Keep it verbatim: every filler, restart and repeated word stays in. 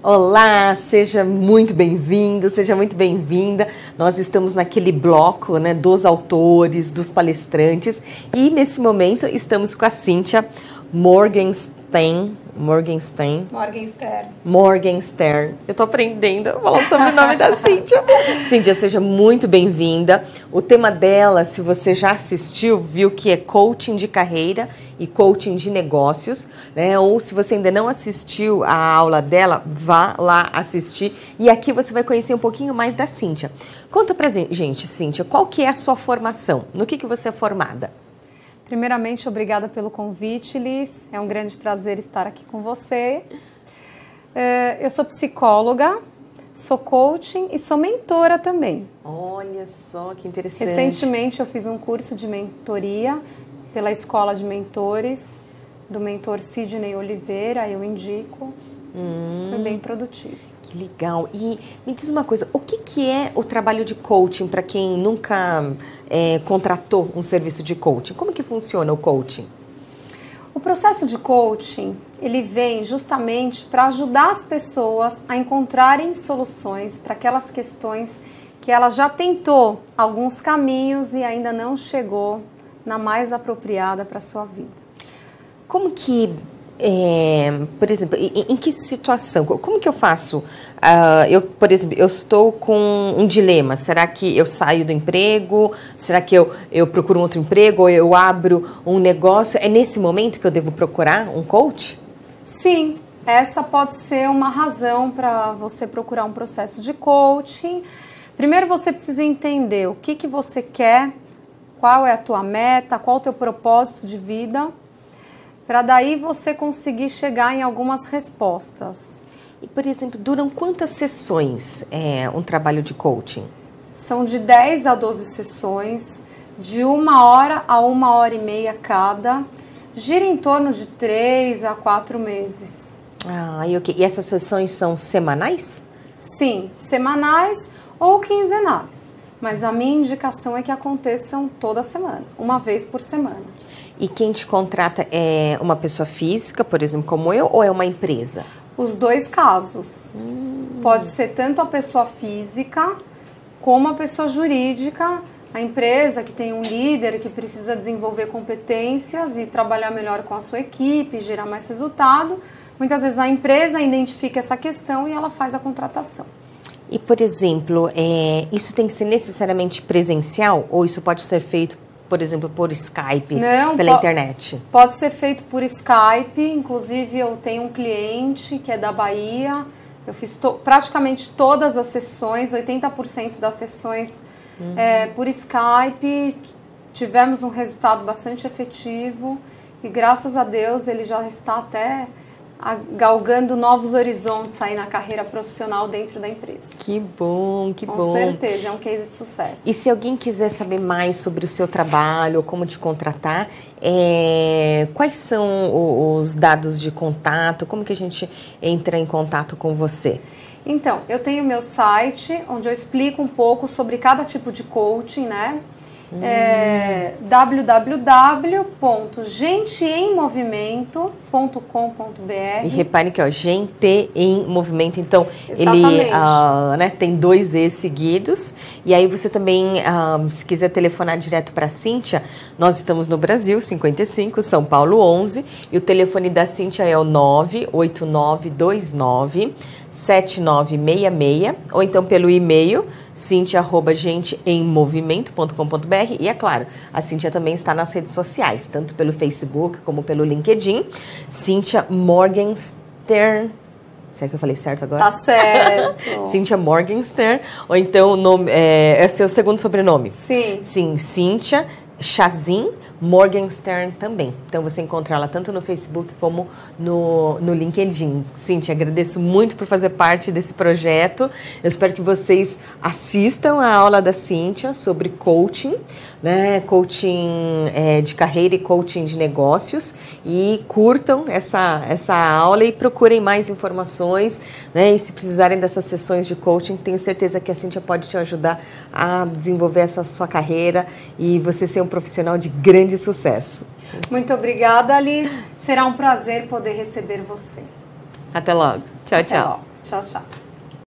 Olá, seja muito bem-vindo, seja muito bem-vinda. Nós estamos naquele bloco, né, dos autores, dos palestrantes, e nesse momento estamos com a Cíntia Morgenstern. Morgenstern. Morgenstern. Morgenstern. Eu tô aprendendo a falar sobre o nome da Cíntia. Cíntia, seja muito bem-vinda. O tema dela, se você já assistiu, viu que é coaching de carreira e coaching de negócios, né? Ou se você ainda não assistiu a aula dela, vá lá assistir. E aqui você vai conhecer um pouquinho mais da Cíntia. Conta pra gente, Cíntia, qual que é a sua formação? No que, que você é formada? Primeiramente, obrigada pelo convite, Liz. É um grande prazer estar aqui com você. Eu sou psicóloga, sou coaching e sou mentora também. Olha só, que interessante. Recentemente eu fiz um curso de mentoria pela Escola de Mentores, do mentor Sidney Oliveira, eu indico. Hum, Foi bem produtivo. Que legal. E me diz uma coisa, o que, que é o trabalho de coaching para quem nunca é, contratou um serviço de coaching? Como que funciona o coaching? O processo de coaching, ele vem justamente para ajudar as pessoas a encontrarem soluções para aquelas questões que ela já tentou alguns caminhos e ainda não chegou na mais apropriada para a sua vida. Como que, é, por exemplo, em, em que situação, como que eu faço? Uh, eu, por exemplo, eu estou com um dilema, será que eu saio do emprego? Será que eu, eu procuro um outro emprego? Ou eu abro um negócio? É nesse momento que eu devo procurar um coach? Sim, essa pode ser uma razão para você procurar um processo de coaching. Primeiro você precisa entender o que, que você quer, qual é a tua meta, qual é o teu propósito de vida, para daí você conseguir chegar em algumas respostas. E, por exemplo, duram quantas sessões é, um trabalho de coaching? São de dez a doze sessões, de uma hora a uma hora e meia cada, gira em torno de três a quatro meses. Ah, e, okay. E essas sessões são semanais? Sim, semanais ou quinzenais. Mas a minha indicação é que aconteçam toda semana, uma vez por semana. E quem te contrata é uma pessoa física, por exemplo, como eu, ou é uma empresa? Os dois casos. Hum. Pode ser tanto a pessoa física como a pessoa jurídica, a empresa que tem um líder que precisa desenvolver competências e trabalhar melhor com a sua equipe, gerar mais resultado. Muitas vezes a empresa identifica essa questão e ela faz a contratação. E, por exemplo, é, isso tem que ser necessariamente presencial ou isso pode ser feito, por exemplo, por Skype, Não, pela po- internet? Pode ser feito por Skype, inclusive eu tenho um cliente que é da Bahia, eu fiz to- praticamente todas as sessões, oitenta por cento das sessões uhum. é, por Skype, tivemos um resultado bastante efetivo e graças a Deus ele já está até galgando novos horizontes aí na carreira profissional dentro da empresa. Que bom, que Com bom. Com certeza, é um case de sucesso. E se alguém quiser saber mais sobre o seu trabalho, ou como te contratar, é, quais são os dados de contato? Como que a gente entra em contato com você? Então, eu tenho meu site, onde eu explico um pouco sobre cada tipo de coaching, né? Hum. É w w w ponto gente em movimento ponto com ponto b r. E repare que ó, Gente em Movimento, então Exatamente. Ele uh, né, tem dois E seguidos. E aí você também, uh, se quiser telefonar direto para a Cíntia, nós estamos no Brasil, cinquenta e cinco, São Paulo onze, e o telefone da Cíntia é o nove oito nove dois nove sete nove seis seis, ou então pelo e-mail cintia arroba gente em movimento ponto com ponto b r. E é claro, a Cíntia também está nas redes sociais, tanto pelo Facebook como pelo LinkedIn. Cíntia Morgenstern. Será que eu falei certo agora? Tá certo. Cíntia Morgenstern. Ou então, o nome, é, é seu segundo sobrenome? Sim. Sim, Cíntia Chazin Morgenstern também. Então você encontra ela tanto no Facebook como no, no LinkedIn. Cíntia, agradeço muito por fazer parte desse projeto. Eu espero que vocês assistam a aula da Cíntia sobre coaching, né? Coaching é, de carreira e coaching de negócios. E curtam essa, essa aula e procurem mais informações, né? E se precisarem dessas sessões de coaching, tenho certeza que a Cíntia pode te ajudar a desenvolver essa sua carreira e você ser um profissional de grande sucesso. Muito obrigada, Alice. Será um prazer poder receber você. Até logo. Tchau, Até tchau. logo. Tchau, tchau.